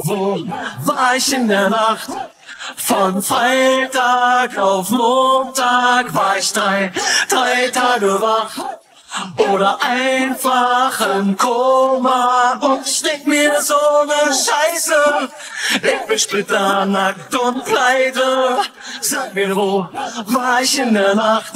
Wo war ich in der Nacht? Von Freitag auf Montag war ich drei Tage wach. Oder einfach im Koma und ich denk mir so ne Scheiße. Ich bin splitternackt und pleite. Sag mir, wo war ich in der Nacht?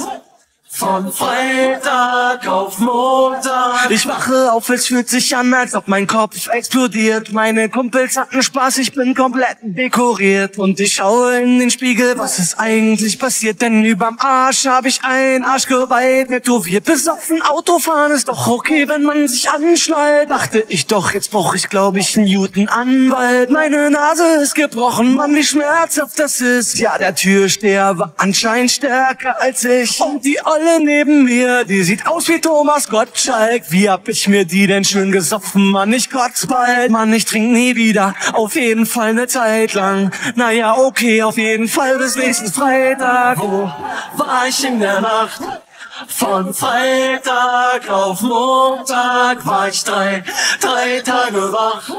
Von Freitag auf Montag. Ich wache auf, es fühlt sich an, als ob mein Kopf explodiert. Meine Kumpels hatten Spaß, ich bin komplett dekoriert. Und ich schaue in den Spiegel, was ist eigentlich passiert? Denn überm Arsch hab ich ein Arschgeweih tätowiert. Besoffen Autofahren ist doch okay, wenn man sich anschnallt. Dachte ich doch, jetzt brauch ich glaub ich einen Newton-Anwalt. Meine Nase ist gebrochen, Mann, wie schmerzhaft das ist. Ja, der Türsteher war anscheinend stärker als ich. Und die Olle neben mir, die sieht aus wie Thomas Gottschalk. Wie hab ich mir die denn schön gesoffen, Mann, ich kotz bald. Mann, ich trink nie wieder, auf jeden Fall ne Zeit lang. Naja, okay, auf jeden Fall bis nächsten Freitag. Wo war ich in der Nacht? Von Freitag auf Montag war ich drei Tage wach.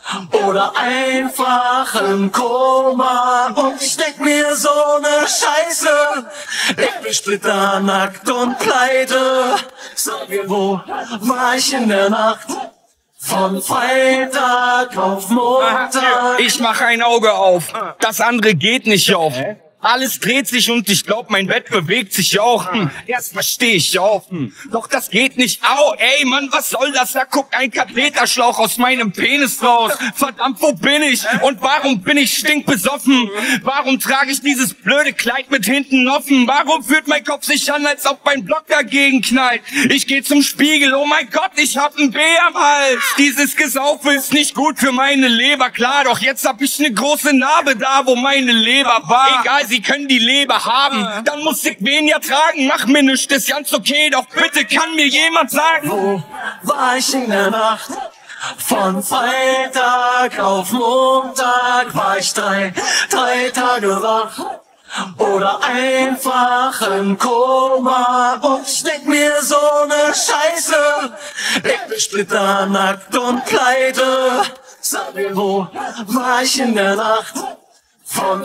Oder einfach im Koma und ich denk mir so ne Scheiße. Ich bin splitternackt und pleite. Sag mir, wo war ich in der Nacht? Von Freitag auf Montag. Ich mach ein Auge auf, das andere geht nicht auf. Alles dreht sich und ich glaub, mein Bett bewegt sich auch. Erst versteh ich auf. Doch das geht nicht. Au, ey, Mann, was soll das? Da guckt ein Katheterschlauch aus meinem Penis raus. Verdammt, wo bin ich? Und warum bin ich stinkbesoffen? Warum trage ich dieses blöde Kleid mit hinten offen? Warum fühlt mein Kopf sich an, als ob mein Block dagegen knallt? Ich geh zum Spiegel, oh mein Gott, ich hab ein B am Hals. Dieses Gesaufe ist nicht gut für meine Leber, klar. Doch jetzt hab ich ne große Narbe da, wo meine Leber war. Egal, sie können die Leber haben, dann muss ich wen ja tragen. Mach mir nichts, ist ganz okay, doch bitte kann mir jemand sagen, wo war ich in der Nacht? Von Freitag auf Montag war ich drei Tage wach. Oder einfach im Koma und ich denk mir so ne Scheiße. Ich bin splitternackt und pleite. Sag mir, wo war ich in der Nacht? Von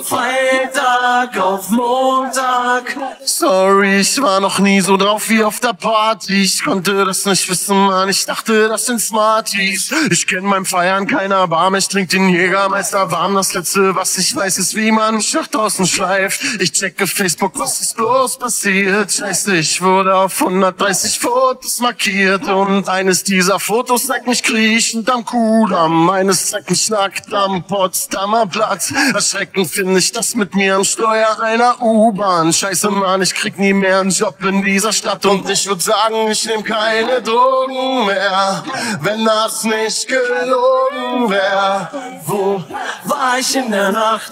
Freitag auf Montag. Sorry, ich war noch nie so drauf wie auf der Party. Ich konnte das nicht wissen, Mann, ich dachte, das sind Smarties. Ich kenn beim Feiern keiner Erbarmen, ich trink den Jägermeister warm. Das Letzte, was ich weiß, ist, wie man mich nach draußen schleift. Ich checke Facebook, was ist bloß passiert? Scheiße, ich wurde auf 130 Fotos markiert. Und eines dieser Fotos zeigt mich kriechend am Kudamm. Eines zeigt mich nackt am Potsdamer Platz. Erschreckend finde ich das mit mir am Steuer einer U-Bahn. Scheiße, Mann, ich krieg nie mehr einen Job in dieser Stadt. Und ich würd sagen, ich nehm keine Drogen mehr, wenn das nicht gelogen wär. Wo war ich in der Nacht?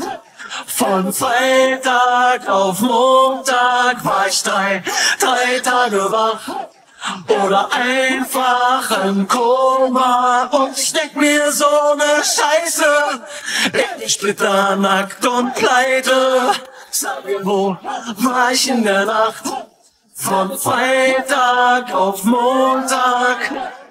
Von Freitag auf Montag war ich drei Tage wach. Oder einfach im Koma und ich denk mir so ne Scheiße. Ich bin splitternackt und pleite. Sag mir, wo war ich in der Nacht? Von Freitag auf Montag.